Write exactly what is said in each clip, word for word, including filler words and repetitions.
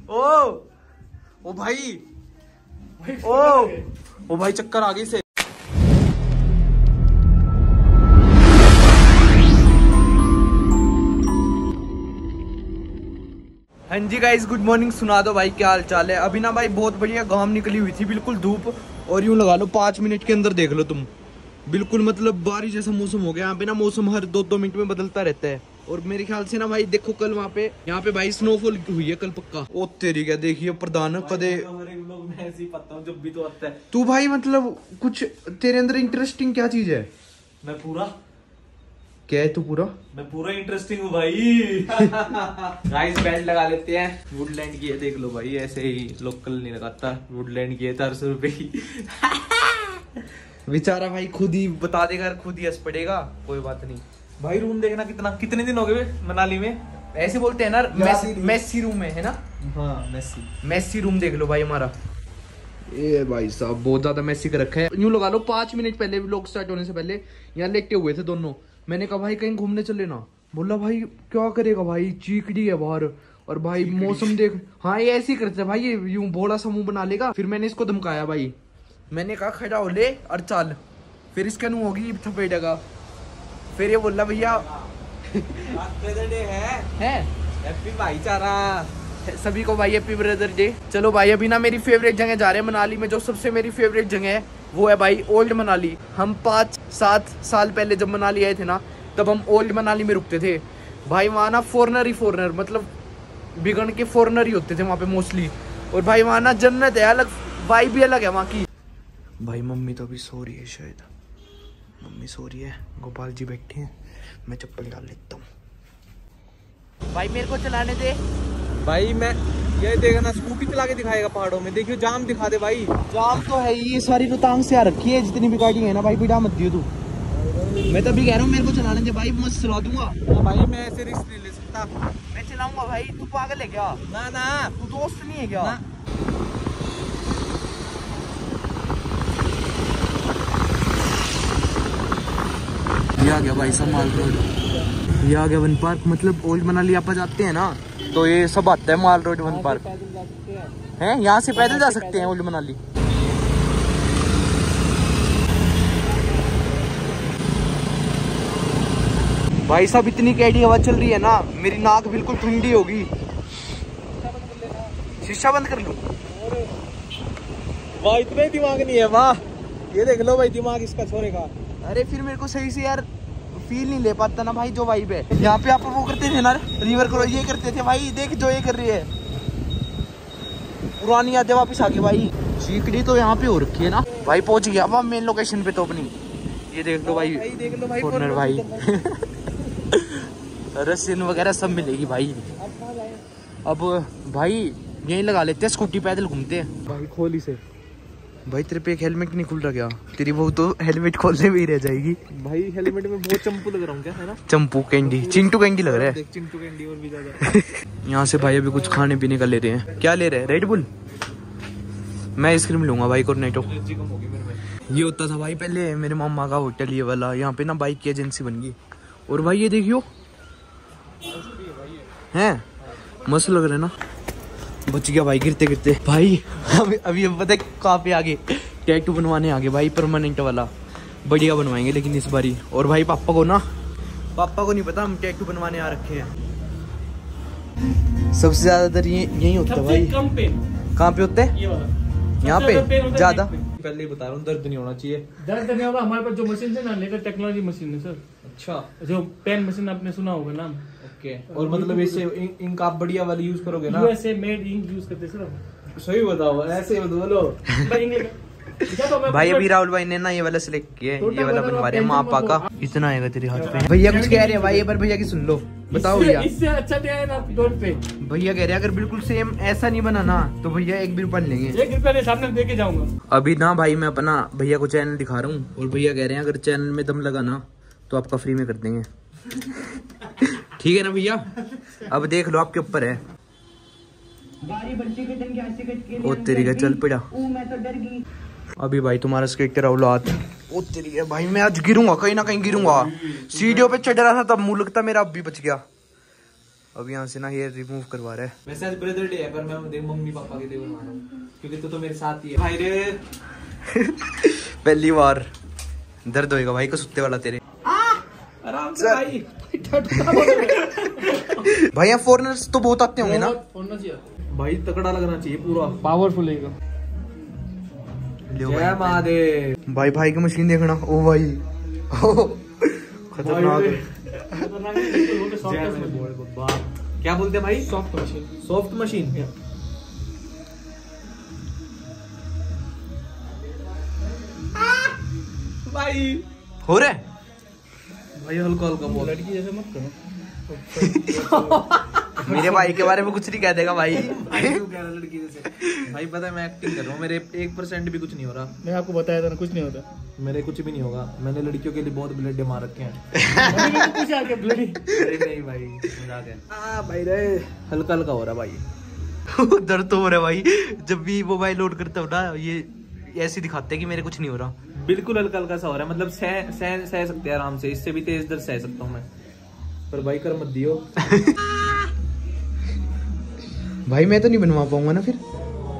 ओ ओ भाई ओ ओ भाई चक्कर आ गई से। हाँ जी गाइस, गुड मॉर्निंग। सुना दो भाई क्या हाल चाल है। अभी ना भाई बहुत बढ़िया घाम निकली हुई थी, बिल्कुल धूप, और यूं लगा लो पाँच मिनट के अंदर देख लो तुम, बिल्कुल मतलब बारिश जैसा मौसम हो गया। यहाँ पे ना मौसम हर दो दो मिनट में बदलता रहता है। और मेरे ख्याल से ना भाई देखो कल वहाँ पे यहाँ पे भाई स्नोफॉल हुई है कल पक्का। ओ तेरी क्या देखिए प्रधान कदे जब भी तो आता है तू भाई, मतलब कुछ तेरे अंदर इंटरेस्टिंग क्या चीज है? मैं पूरा क्या है तू पूरा? मैं पूरा इंटरेस्टिंग हूँ भाई। गाइस बेल्ट लगा लेते हैं। वुडलैंड की है, देख लो भाई, ऐसे ही लोकल नहीं लगाता। वुडलैंड की है चार सौ रुपए की। बेचारा भाई खुद ही बता देगा, खुद ही हंस पड़ेगा। कोई बात नहीं भाई। रूम देखना कितना कितने दिन हो गए मनाली में। ऐसे बोलते हैं ना, मेसी, मेसी रूम है, है ना? हाँ मेसी मेसी रूम देख लो भाई हमारा। ये भाई साहब बहुत ज्यादा मेसी कर रखा है। यूं लगा लो पांच मिनट पहले व्लॉग स्टार्ट होने से पहले यहाँ लेटे हुए थे दोनों। मैंने कहा भाई कहीं घूमने चले ना। बोला भाई क्या करेगा भाई, चीकड़ी है बाहर, और भाई मौसम देख। हाँ ये ऐसे ही करते भाई, ये यूं बोला सा मुंह बना लेगा। फिर मैंने इसको धमकाया भाई, मैंने कहा खड़ा हो ले और चल। फिर इसका नू होगी थपेटेगा। फिर ये बोला भैया है हैप्पी भाईचारा सभी को भाई, हैप्पी ब्रदर डे। चलो भाई अभी ना मेरी फेवरेट जगह जा रहे हैं मनाली में। जो सबसे मेरी फेवरेट जगह है वो है भाई ओल्ड मनाली। हम पाँच सात साल पहले जब मनाली आए थे ना, तब हम ओल्ड मनाली में रुकते थे भाई। वहाँ ना फॉरनर ही फॉरनर, मतलब बिगड़ के फॉरनर ही होते थे वहाँ पे मोस्टली। और भाई वहाँ ना जन्नत है, अलग वाइब भी अलग है वहाँ की। भाई मम्मी तो अभी सो रही है, शायद मम्मी सो रही है। गोपाल जी बैठे हैं, मैं चप्पल डाल लेता हूँ। भाई मेरे को चलाने दे भाई। मैं ये देखना स्कूटी चला के दिखाएगा पहाड़ों में। देखियो जाम दिखा दे भाई। जाम तो है, ये सारी रोहतांग से आ रखी है जितनी भी गाड़ी है ना भाई। बिड़ा मत दियो तू, मैं तो अभी कह रहा हूँ मेरे को चलाने दे भाई, मस्त चला दूंगा। भाई मैं ऐसे रिस्क नहीं ले सकता। मैं चलाऊंगा भाई। तू पागल है क्या? ना ना तू दोस्त नहीं है क्या? ना। ये आ गया भाई साहब माल रोड। ये आ गया वन पार्क। मतलब ओल्ड मनाली आप जाते हैं ना तो ये सब आता है माल रोड वन पार्क है। यहाँ से पैदल जा सकते हैं ओल्ड मनाली। भाई साहब इतनी कैडी हवा चल रही है ना, मेरी नाक बिल्कुल ठंडी होगी। शीशा बंद कर लूं? वाह इतना ही दिमाग नहीं है। वाह ये देख लो भाई दिमाग इसका छोरे का। अरे फिर मेरे को सही से यार फील नहीं ले पाता ना भाई जो वाइब है। यहाँ पे आप वो करते थे ना, रिवर क्रॉस ये करते थे भाई। देख जो ये कर रही है, पुरानी यादें वापस आ गई भाई। चीकड़ी तो यहाँ पे हो रखी है ना भाई। पहुंच गया अब मेन लोकेशन पे तो अपनी। ये देख लो भाई, भाई देख लो भाई कॉर्नर भाई। रस्सियन वगैरह सब मिलेगी भाई। अब भाई यहीं लगा लेते हैं स्कूटी, पैदल घूमते हैं भाई। खोली से भाई तेरे पे एक हेलमेट नहीं खुल रहा क्या? तेरी बहू तो हेलमेट खोलने में ही रह जाएगी भाई। हेलमेट में बहुत चंपू लग रहा हूँ क्या, है ना? चंपू कैंडी, चिंटू कैंडी लग रहा है। देख चिंटू कैंडी और भी ज्यादा। यहाँ से भाई अभी कुछ खाने पीने का ले रहे हैं। क्या ले रहे हैं? Red bull. मैं आइसक्रीम लूंगा भाई, कॉर्नेटो। ये होता था भाई पहले मेरे मामा का होटल ये वाला। यहाँ पे ना बाइक की एजेंसी बन गई। और भाई ये देखियो हैं, मस्त लग रहा है ना। बच गया भाई गिरते गिरते भाई। अभी अभी पता है कहाँ पे आगे टैटू बनवाने आगे भाई, परमानेंट वाला बढ़िया बनवाएंगे लेकिन इस बारी। और भाई पापा को ना, पापा को नहीं पता हम टैटू बनवाने आ रखे हैं। सबसे ज्यादातर ये यही होता है भाई। कहाँ पे होते हैं? यहाँ पे ज्यादा। पहले ही बता रहा हूँ दर्द नहीं होना चाहिए। दर्द नहीं होगा। हमारे पास जो मशीन है ना, लेकर टेक्नोलॉजी मशीन है सर। अच्छा, जो पेन मशीन आपने सुना होगा नाम। ओके। और मतलब इससे इंक आप बढ़िया वाली यूज करोगे ना? यूएसए मेड इंक यूज करते सर। सही बताओ, ऐसे बोलो भाई। अभी राहुल भाई ने ना ये वाला सिलेक्ट किया है, ये वाला बनवा रहे हैं माँ पापा का। इतना आएगा तेरे हाथ पे। भैया कुछ कह रहे हैं भाई, एक बार भैया की सुन लो, बताओ भैया। इससे अच्छा क्या है ना डोर पे। भैया कह रहे हैं अगर बिल्कुल सेम ऐसा नहीं बना ना तो भैया एक भी रुपया लेंगे। एक रुपया सामने दे के जाऊंगा। अभी ना भाई मैं अपना भैया को चैनल दिखा रहा हूँ और भैया कह रहे हैं अगर चैनल में दम लगा ना तो आपका फ्री में कर देंगे। ठीक है ना भैया? अब देख लो आपके ऊपर है। ओ तेरी का चल पड़ा। अभी भाई तुम्हारा स्केटर औलाद। ओ तेरी है भाई, मैं आज गिरूंगा, कहीं ना कहीं गिरूंगा। सीढ़ियों पे चढ़ रहा था तब मुंह लगता मेरा अब भी बच गया। अब यहाँ से ना हेयर रिमूव करवा रहा है। वैसे आज ब्रदर डे है पर मैं देख मम्मी पापा के लिए बनवा रहा हूँ क्योंकि तू तो मेरे साथ ही है भाई रे। पहली बार दर्द होएगा भाई को सुत्ते वाला तेरे। आराम से भाई। भाई यहाँ फॉरेनर्स तो बहुत आते होंगे ना। भाई तगड़ा लगना चाहिए पूरा पावरफुल है। जय महादेव। भाई भाई की मशीन देखना। ओ भाई खतरनाक। क्या बोलते हैं भाई? Soft machine. Soft machine. भाई हो रहा है भाई हल्का हल्का बोल। लड़की जैसे मत करो। मेरे भाई के बारे में कुछ नहीं कह देगा भाई। भाई तू कह रहा लड़की जैसे। भाई पता है मैं एक्टिंग कर रहा हूँ, मेरे एक परसेंट भी कुछ नहीं हो रहा। मैं आपको बताया था ना कुछ नहीं होता। मेरे कुछ भी नहीं होगा। मैंने लड़कियों के लिए बहुत ब्लड मार रखे हैं। कुछ आके ब्लडी। अरे नहीं भाई मजाक है। आ भाई रे हल्का हल्का हो रहा भाई। दर्द तो हो रहा है भाई। जब भी मोबाइल लोड करता हूँ ना ये ऐसे दिखाते हैं कि मेरे कुछ नहीं हो रहा। बिल्कुल हल्का हल्का सा हो रहा है, मतलब सह सह सह सकते हैं आराम से। इससे भी तेज दर्द सह सकता हूँ मैं, पर भाई कर मत दियो। भाई मैं तो नहीं बनवा पाऊंगा ना फिर।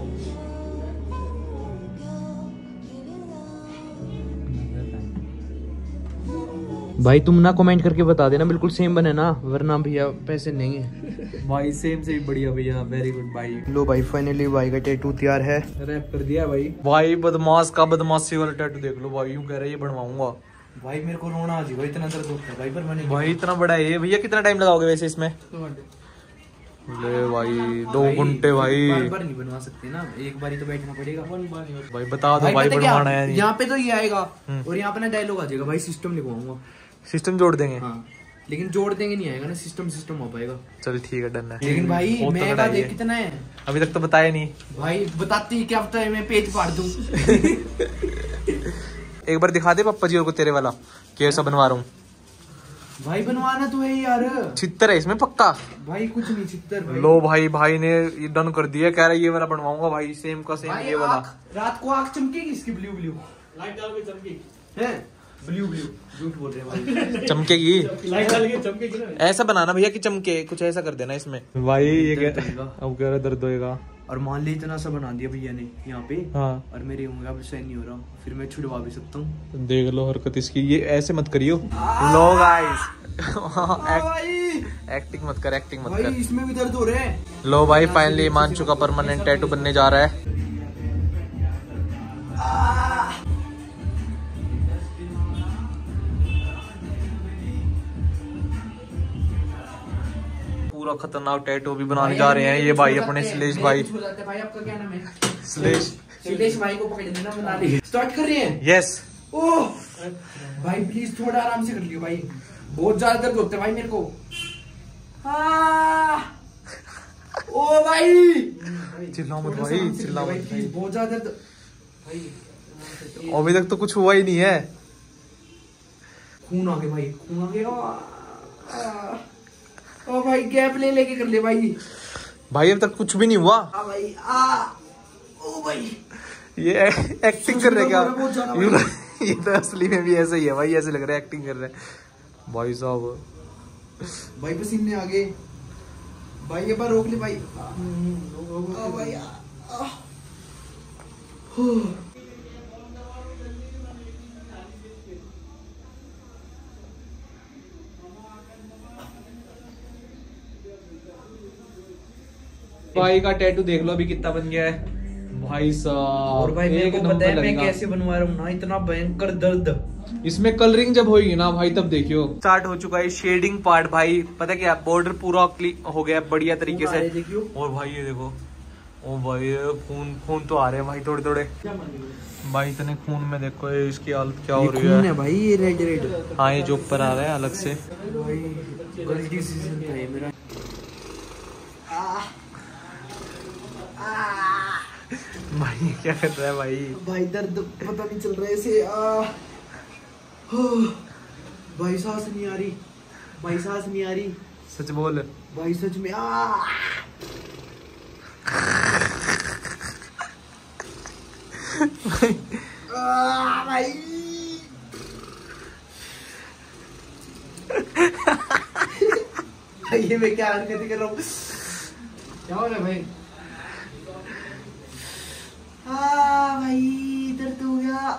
भाई तुम ना कमेंट करके बता देना बिल्कुल सेम बने ना, वरना भैया पैसे नहीं है। भाई सेम से भी बढ़िया भैया, वेरी गुड भाई। लो भाई फाइनली भाई का टैटू तैयार है। रैप कर दिया भाई। भाई बदमाश का बदमाशी वाला टैटू देख लो भाई, यूं कह रहा है ये बनवाऊंगा। भाई मेरे को रोना आ जाएगा, इतना दर्द होता है भाई। पर मैंने भाई इतना बड़ा है ये। भैया कितना टाइम लगाओगे वैसे इसमें? ले भाई दो घंटे भाई। बार बार नहीं बनवा सकते ना, एक बार ही तो बैठना पड़ेगा। भाई बता दो भाई बनवाना है। यहाँ पे तो ये आएगा और यहाँ पे ना डायलॉग आ जाएगा भाई। सिस्टम लिखवाऊंगा। सिस्टम जोड़ देंगे। हाँ लेकिन जोड़ देंगे नहीं आएगा ना, सिस्टम सिस्टम हो पाएगा। चल ठीक है डन है। लेकिन भाई बहुत मैं तगड़ा का है ये। देख कितना है अभी तक तो बताया नहीं भाई। बताते ही क्या पता है मैं पेज फाड़ दूं। एक बार दिखा दे पप्पा जी को तेरे वाला कैसा बनवा रहा हूँ। भाई बनवाना तो है यार। छितर है इसमें पक्का। भाई कुछ नहीं छितर भाई। लो भाई भाई ने ये डन कर दिया, कह रहा है ये वाला बनवाऊंगा भाई, सेम का सेम भाई ये वाला। आँख- रात को आँख चमकेगी इसकी ब्लू ब्लू लाइट डाल के चमकी। है ब्लू ब्लू। झूठ बोल रहे हैं भाई। चमकेगी। लाइट डाल के चमकेगी ना। ऐसा बनाना भैया कि चमके, कुछ ऐसा कर देना इसमें। भाई ये दर्द क्या होगा। अब कह रहा दर्द होएगा। और मान ली इतना सा बना दिया भैया ने यहाँ पे। हाँ और मेरी उंगलियां भी सही नहीं हो रहा, फिर मैं छुड़वा भी सकता हूँ। देख लो हरकत इसकी, ये ऐसे मत करियो। लो गाइस एक्टिंग मत कर, एक्टिंग मत भाई कर। इसमें भी दर्द हो रहे हैं। लो भाई फाइनली मान चुका परमानेंट टैटू बनने जा रहा है। पूरा खतरनाक टैटू भी बनाने जा रहे हैं ये भाई अपने श्लेष भाई। भाई आपका क्या नाम है? श्लेष श्लेष भाई को पकड़ लेना, बना ली। स्टार्ट कर रहे हैं। यस। ओह भाई प्लीज थोड़ा आराम से कर लियो भाई, बहुत ज्यादा दर्द होता है भाई मेरे को। आ, ओ भाई चिल्लाओ मत थोड़ा सा भाई, आराम से कर चिल्लाओ लियो मत भाई, प्लीज बहुत ज्यादा दर्द भाई। अभी तक तो कुछ हुआ ही नहीं है। खून आ गया भाई, खून आ गया। आ, ओ भाई गैप ले लेके कर ले भाई। भाई अब तक कुछ भी नहीं हुआ। आ भाई आ ओ भाई ये एक्टिंग कर रहे क्या? बहुत ज्यादा भाई। ये तो असली में भी ऐसा ही है भाई, ऐसे लग रहा है एक्टिंग कर रहे हैं भाई साहब। भाई पसीने आ गए भाई। ये बार रोक ले भाई। आ भाई आ, आ, भाई का टैटू देख लो अभी कितना बन गया है भाई साहब। और भाई मेरे एक को नंबर पता है मैं लगेगा। कैसे बनवा रहा हूँ ना, इतना भयंकर दर्द। इसमें कलरिंग जब होगी ना भाई तब देखियो। स्टार्ट हो चुका है शेडिंग पार्ट भाई। पता क्या बॉर्डर पूरा क्लिक हो गया बढ़िया तरीके से। देखियो और भाई ये देखो, ओ भाई खून खून तो आ रहे हैं भाई थोड़े थोड़े। भाई इतने खून में देखो ये इसकी हालत क्या हो रही है। भाई ये रेड रेड। हाँ ये जो ऊपर आ रहा है अलग से। भाई गलती से है मेरा। भाई क्या कर रहा है भाई? भाई दर्द पता नहीं चल रहा है ऐसे। आ, हो, भाई सांस नहीं आ रही, भाई सांस नहीं आ रही। सच बोल भाई सच में। आ, आ, भाई भाई ये ये मैं क्या हरकत कर रहा हूँ? क्या हो रहा है भाई? हाँ भाई दर्द हो गया।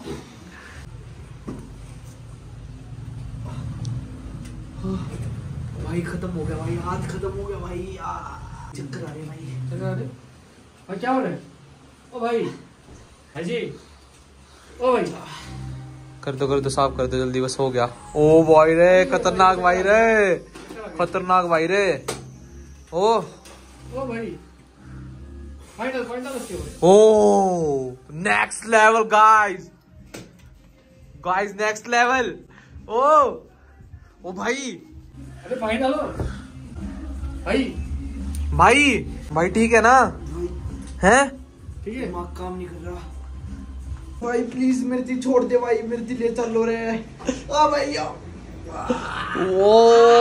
भाई खत्म हो गया भाई, हाथ खत्म हो गया भाई, चक्कर आ रहे भाई। चल रहा है भाई, क्या हो रहा है? ओ भाई हाजी, ओ भाई कर दो कर दो साफ कर दो जल्दी, बस हो गया। ओ भाई रे खतरनाक भाई रे, खतरनाक भाई रे। ओ ओ भाई फाइनल फाइनल उसके भाई। ओ next level guys, guys next level. ओ ओ भाई, अरे फाइनल हो भाई। भाई भाई ठीक है ना? हैं ठीक है, दिमाग काम नहीं कर रहा भाई, प्लीज मेरे दिल छोड़ दे भाई, मेरे दिल ले चल लो रे। आ भाई आ ओ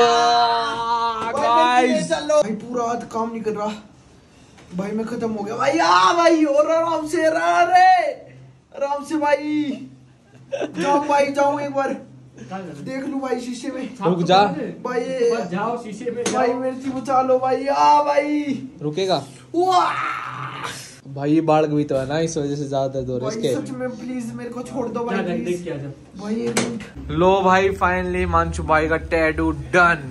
गाइस, चलो भाई, पूरा हाथ काम नहीं कर रहा भाई, मैं खत्म हो गया भाई। आ भाई और आराम से रहा रे, आराम से भाई। जाओ भाई जाओ, एक बार देख लूं भाई शीशे में। रुक जा भाई, बस जाओ शीशे में भाई मेरे से बचा लो भाई। आ भाई रुकेगा वाह भाई, ये बाढ़ भी तो है ना, इस वजह से ज्यादा दर्द हो रहा है भाई, इसके। सच में प्लीज मेरे को छोड़ दो भाई, जा देख प्लीज के आ जा भाई, एक मिनट। लो भाई फाइनली मानसू भाई का टैटू डन।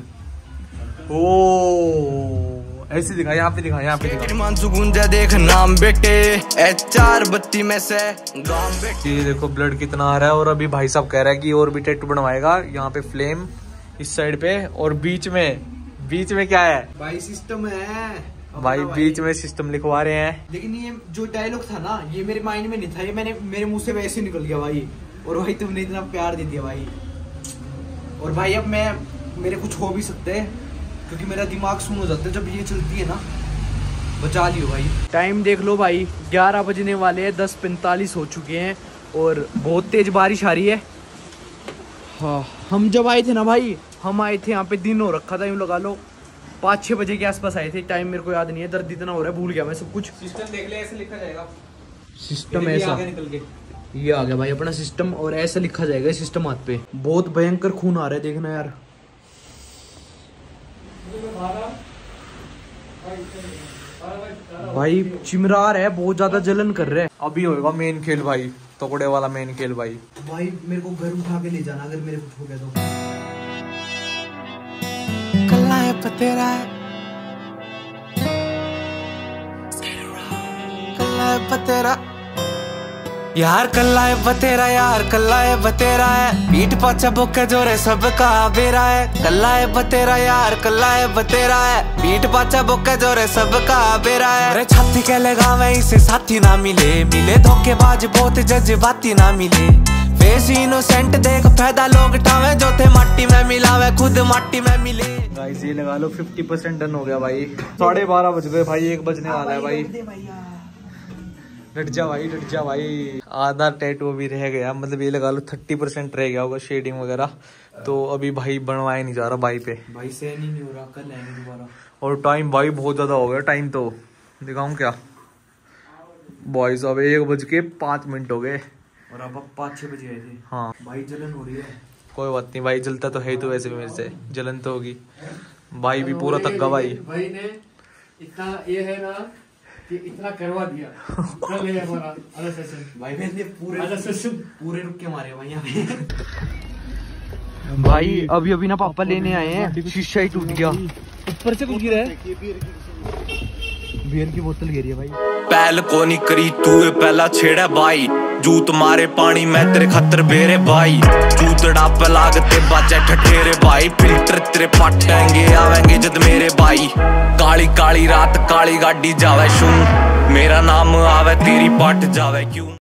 ओ ऐसे दिखा, यहाँ पे दिखा, यहाँ पे दिखा। मानसू गुंजा देख नाम बेटे, एच चार बत्ती में से गांव बेटे। ये देखो ब्लड कितना आ रहा है, और अभी भाई साहब कह रहा है कि और भी टैटू बनवाएगा। यहाँ पे फ्लेम इस साइड पे, और बीच में, बीच में क्या है भाई सिस्टम है भाई, बीच में सिस्टम लिखवा रहे हैं। लेकिन ये जो डायलॉग था ना, ये मेरे माइंड में नहीं था, ये मैंने मेरे मुंह से वैसे निकल गया भाई। और भाई तुमने इतना प्यार दे दिया भाई, और भाई अब मैं, मेरे कुछ हो भी सकते हैं, क्योंकि मेरा दिमाग सुन हो जाता है जब ये चलती है ना। बचा लियो भाई। टाइम देख लो भाई, ग्यारह बजने वाले हैं, दस पैंतालीस हो चुके हैं, और बहुत तेज बारिश आ रही है। हाँ, हम जब आए थे ना भाई, हम आए थे यहाँ पे दिन हो रखा था, यूँ लगा लो पाँच छः बजे के आसपास आए थे। टाइम मेरे को याद नहीं है, दर्द इतना हो रहा है, भूल गया मैं सब कुछ। सिस्टम देख ले, ऐसे लिखा जाएगा सिस्टम ऐसा निकल के। ये आ गया भाई अपना सिस्टम, और ऐसा लिखा जाएगा सिस्टम हाथ पे। बहुत भयंकर खून आ रहा है, देखना यार। भाई चिमरा रहा है, बहुत ज्यादा जलन कर रहा है। अभी होएगा मेन खेल भाई, तगड़े वाला मेन खेल भाई। भाई मेरे को घर उठा के ले जाना अगर मेरे कुछ हो गया तो। कल्ला है पतेरा है, कल्ला है पतेरा यार, कल्ला है बतेरा यार, कल्ला है बतेरा है, पीठ पाचा बुके जोरे सबका बेरा है। कल्ला है बतेरा यार, कल्ला है बतेरा है, पीठ पाचा बुके जोरे सबका बेरा है। अरे छाती के लगावे इसे साथी ना मिले, मिले धोखेबाज बहुत जज्बाती ना मिले। फेस इनोसेंट देख फायदा लोग टावे, जो थे माटी में मिलावे खुद माटी में मिले। गाइस ये लगा लो फिफ्टी परसेंट डन हो गया भाई। साढ़े बारह बज गए भाई, एक बजने वाला है भाई। डट जा भाई, डट जा भाई। आधा टैटू अभी रह गया, मतलब ये लगा लो थर्टी परसेंट रह गया होगा, शेडिंग वगैरह। तो अभी भाई बनवाया नहीं जा रहा भाई पे, भाई सहन ही नहीं हो रहा, कल आएंगे दोबारा। और टाइम भाई बहुत ज्यादा हो गया। टाइम तो दिखाऊं क्या बॉयज, अब एक बज के पाँच मिनट हो गए, और अब अब पाँच छह बजे आए थे। हाँ भाई जलन हो रही है। कोई बात नहीं भाई, जलता तो है ही, तो वैसे भी मेरे से जलन तो होगी। भाई भी पूरा थक गया भाई। भाई ने इतना ये है ना कि इतना करवा दिया। कल है हमारा अगला सेशन भाई मैंने पूरे अगला सेशन पूरे रुक के मारे भाई यहाँ पे। भाई अभी अभी ना पापा लेने आए हैं, शीशा ही टूट गया, ऊपर से कुछ गिरा है, बियर की बोतल गिरी है भाई। पहल को नहीं करी तू पहला छेड़ा भाई, जूत मारे पानी में तेरे खतर बेरे भाई। जूतड़ा पे लागते बाजा ठठेरे भाई, फिल्टर तेरे पटेंगे आवेंगे जद मेरे भाई। काली काली रात काली गाड़ी जावे शू, मेरा नाम आवे तेरी पट जावे क्यों।